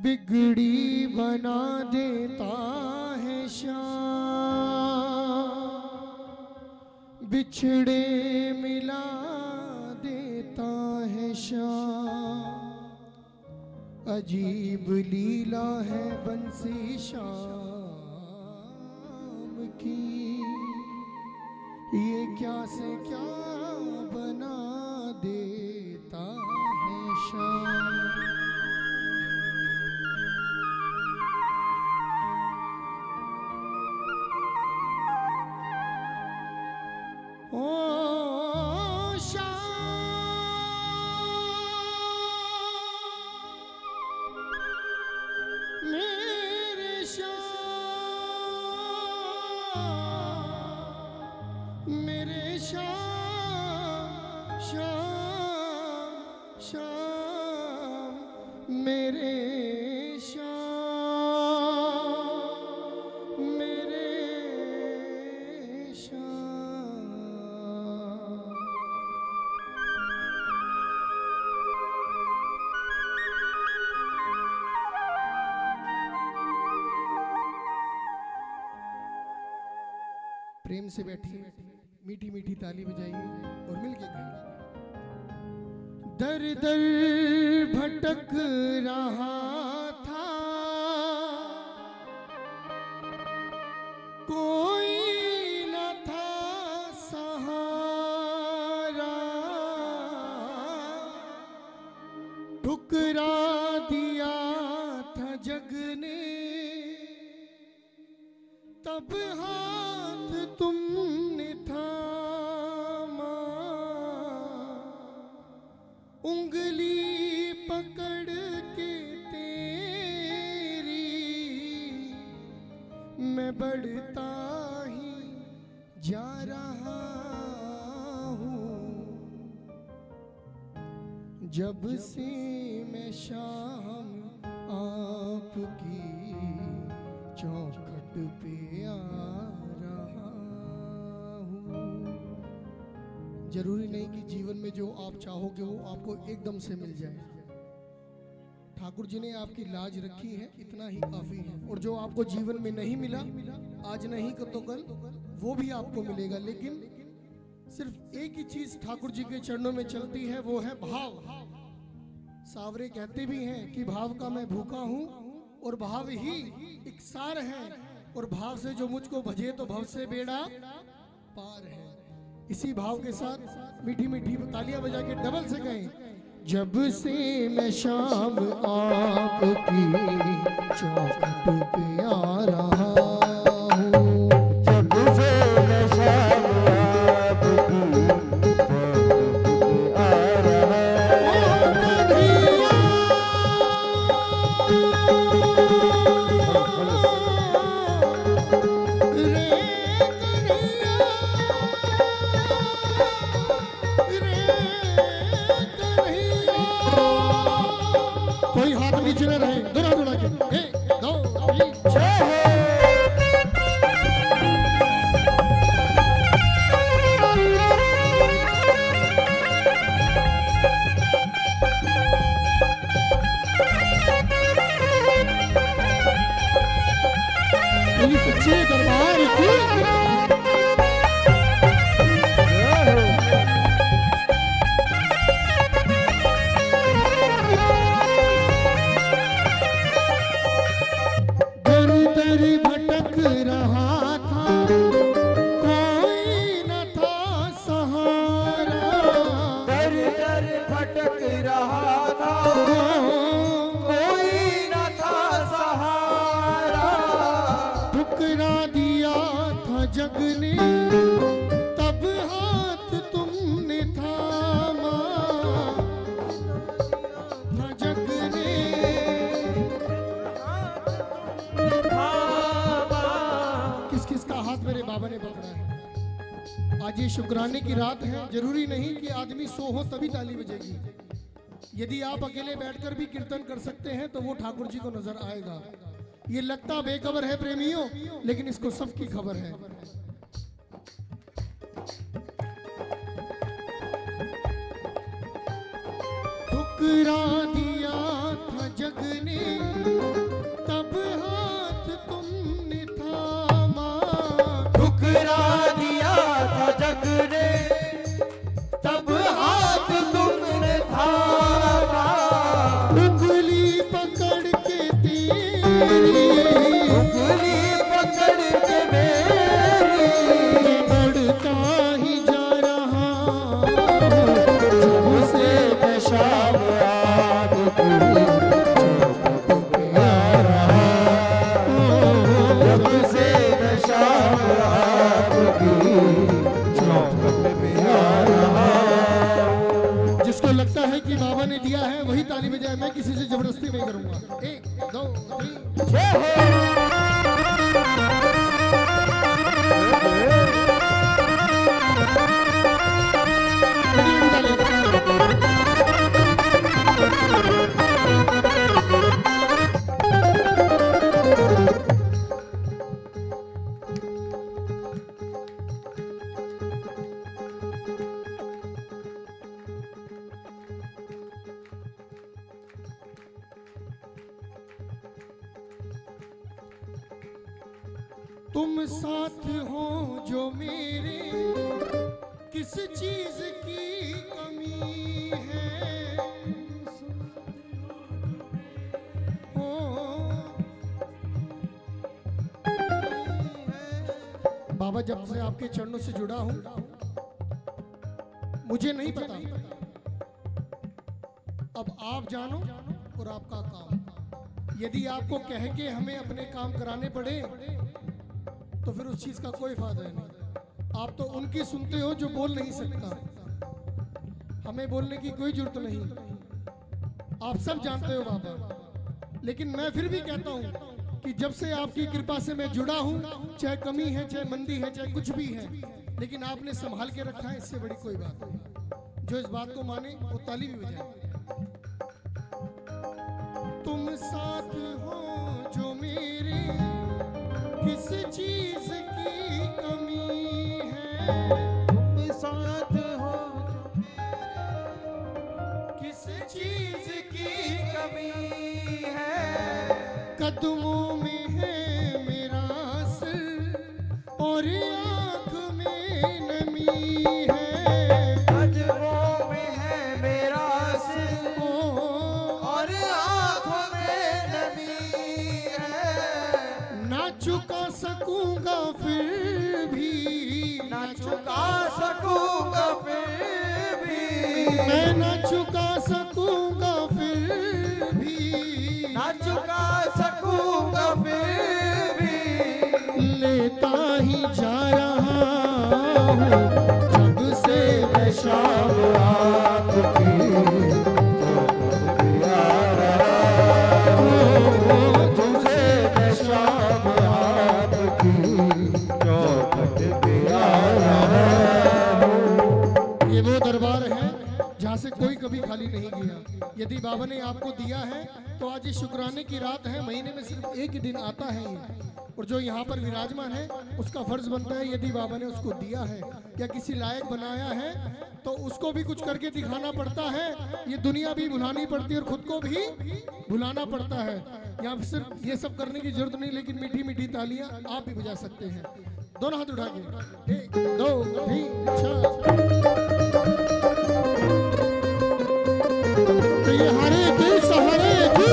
बिगड़ी बना देता है श्याम, बिछड़े मिला देता है श्याम। अजीब लीला है बंसी श्याम की, ये क्या से क्या बना देता है श्याम। ओ श्याम मेरे श्याम, मेरे श्याम श्याम श्याम, मेरे श्याम मेरे श्याम। प्रेम से बैठिए, मीठी मीठी ताली बजाइए और मिलके गाइए। दर दर भटक रहा था, कोई न था सहारा, ठुकरा दिया था जग ने तब हाथ तुमने थामा, उंगली पकड़ के तेरी मैं बढ़ता ही जा रहा हूँ। जब से मैं शाम आपकी चौखट पे आ रहा हूँ। जरूरी नहीं कि जीवन में जो आप चाहोगे वो आपको एकदम से मिल जाए। ठाकुर जी ने आपकी लाज रखी है, इतना ही काफी है। और जो आपको जीवन में नहीं मिला, आज नहीं तो कल वो भी आपको मिलेगा। लेकिन सिर्फ एक ही चीज ठाकुर जी के चरणों में चलती है, वो है भाव। सावरे कहते भी हैं कि भाव का मैं भूखा हूँ और भाव ही एक सार है, और भाव से जो मुझको भजे तो भव से बेड़ा पार है। इसी भाव के साथ मीठी मीठी तालियां बजा के डबल से कहें, जब से मैं शाम आपकी चौखट पे आ रहा हूँ, जब से मैं शाम आपकी चौखट पे आ रहा कोई हाथ नीचे न रहे, दोनों दोनों के 1 2 3 जय हो। सच्चे दरबार की भटक रहा था, कोई न था सहारा, दर दर भटक रहा था, कोई न था सहारा, ठुकरा दिया था जग ने तब हाथ तुमने थामा, था जग ने हाथ मेरे बाबा ने पकड़ा है। आज ये शुक्राने की रात है। जरूरी नहीं कि आदमी सो हो तभी ताली बजेगी। यदि आप अकेले बैठकर भी कीर्तन कर सकते हैं तो वो ठाकुर जी को नजर आएगा। ये लगता बेखबर है प्रेमियों, लेकिन इसको सबकी खबर है। ठुकरा दिया था जग ने करूंगा। 1 2 3 जय हो। तुम साथ हो जो मेरे, किस चीज की कमी है। बाबा, जब से आपके चरणों से जुड़ा हूं, मुझे नहीं पता, अब आप जानो और आपका काम। यदि आपको कह के हमें अपने काम कराने पड़े तो फिर उस चीज का कोई फायदा नहीं। आप तो उनकी सुनते हो जो बोल नहीं सकता। हमें बोलने की कोई जरूरत नहीं, आप सब जानते हो बाबा। लेकिन मैं फिर भी कहता हूं कि जब से आपकी कृपा से मैं जुड़ा हूं, चाहे कमी है, चाहे मंदी है, चाहे कुछ भी है, लेकिन आपने संभाल के रखा है, इससे बड़ी कोई बात नहीं। जो इस बात को माने वो ताली भी बजाए। तुम साथ हो जो मेरे, किस चीज की कमी है। तुम साथ हो जो किस चीज की कमी है। कदमों में है मेरा सिर और आँख में नमी है। कदमों में है मेरा सिर और आँखों में नमी है। ना चुका सकूंगा फिर भी, ना चुका सकूंगा फिर भी, मैं ना चुका सकूंगा फिर भी, ना चुका सकूंगा फिर भी, लेता ही जा रहा हूँ जब से मैं शाम आपकी तुझसे मैं शाम आपकी चौखट पे आया हूँ। ये वो दरबार है जहाँ से कोई कभी खाली नहीं गया। यदि बाबा ने आपको दिया है तो आज ये शुक्राने की रात है। महीने में सिर्फ एक ही दिन आता है ये, और जो यहाँ पर विराजमान है उसका फर्ज बनता है, यदि बाबा ने उसको दिया है या किसी लायक बनाया है तो उसको भी कुछ करके दिखाना पड़ता है। ये दुनिया भी भुलानी पड़ती है और खुद को भी भुलाना पड़ता है। यहाँ पे सिर्फ ये सब करने की जरूरत नहीं, लेकिन मीठी मीठी तालियां आप भी बजा सकते हैं। दोनों हाथ उठा के 1 2 3 4। तो ये हरे की सहारे की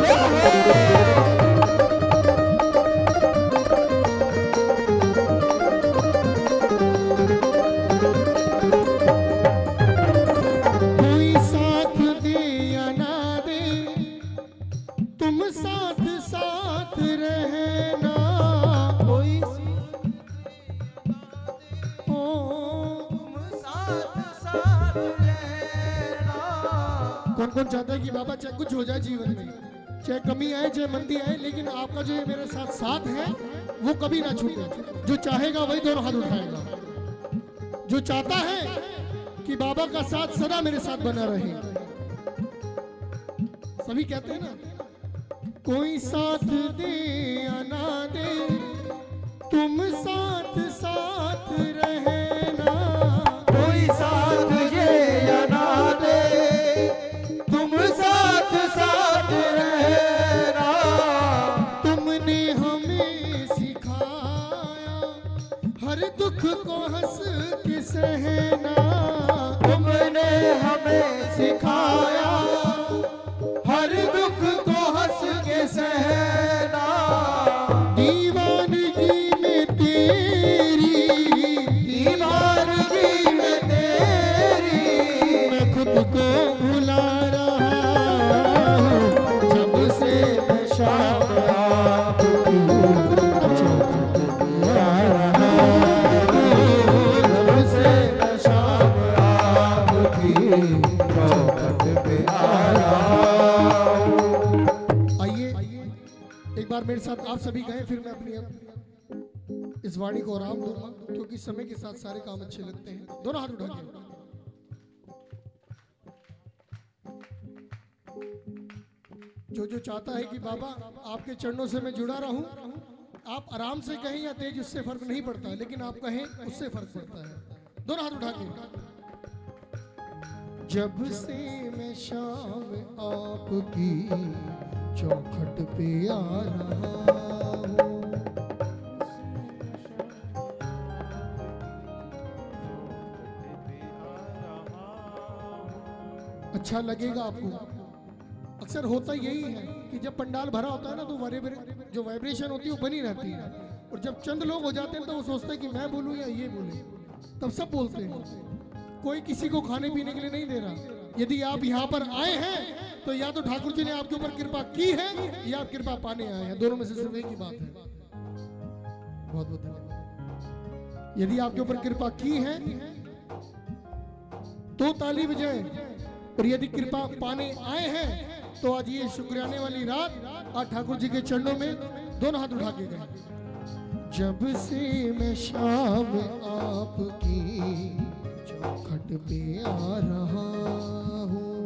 कोई साथ दे या ना दे, तुम साथ साथ रहना। कोई तुम साथ साथ रहना। कौन कौन चाहता है कि बाबा चाहे कुछ हो जाए जीवन में, चाहे कमी आए, चाहे मंदी आए, लेकिन आपका जो ये मेरे साथ साथ है वो कभी ना छूटे। जो चाहेगा वही दोनों हाथ उठाएगा। जो चाहता है कि बाबा का साथ सदा मेरे साथ बना रहे। सभी कहते हैं ना, कोई साथ दे या ना दे, तुम साथ साथ रहना। कोई साथ ये या ना दे, तुम साथ साथ रहना। तुमने हमें सिखाया हर दुख को हंस के सहना। तुमने हमें सिखाया हर दुख को हंस के सहना। दीवानगी में तेरी बार मेरे साथ आप सभी गए, फिर मैं अपनी इस वाणी को आराम दूंगा, क्योंकि समय के साथ सारे काम अच्छे लगते हैं। दोनों हाथ उठा के जो चाहता है कि बाबा आपके चरणों से मैं जुड़ा रहूं, आप आराम से कहें या तेज, उससे फर्क नहीं पड़ता, लेकिन आप कहें उससे फर्क पड़ता है। दोनों हाथ उठा के। जब से मैं शाम आपकी चौखट पे आ रहा हूं, अच्छा लगेगा आपको। अक्सर होता यही है कि जब पंडाल भरा होता है ना, तो जो वाइब्रेशन होती है वो बनी रहती है, और जब चंद लोग हो जाते हैं तो वो सोचते हैं कि मैं बोलूं या ये बोले, तब सब बोलते हैं। कोई किसी को खाने पीने के लिए नहीं दे रहा। यदि आप यहाँ पर आए हैं तो या तो ठाकुर जी ने आपके ऊपर कृपा की है या आप कृपा पाने आए हैं, दोनों में से सिर्फ एक ही बात है। बहुत बहुत धन्यवाद। यदि आपके ऊपर कृपा की है तो ताली बजाएं, और यदि कृपा पाने आए हैं तो आज ये शुक्राने वाली रात आज ठाकुर जी के चरणों में दोनों हाथ उठा के गए। जब से मैं शाम आपकी चौखट पे आ रहा हूँ,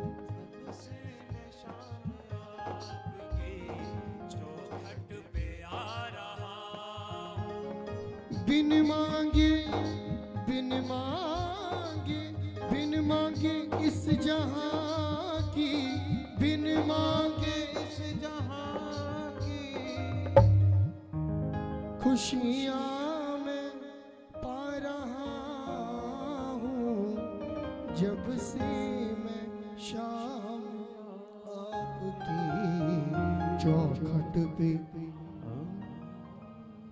बिन मांगे बिन मांगे बिन मांगे इस जहां की, बिन मांगे इस जहां की खुशियां मैं पा रहा हूँ। जब से मैं शाम आपकी चौखट पे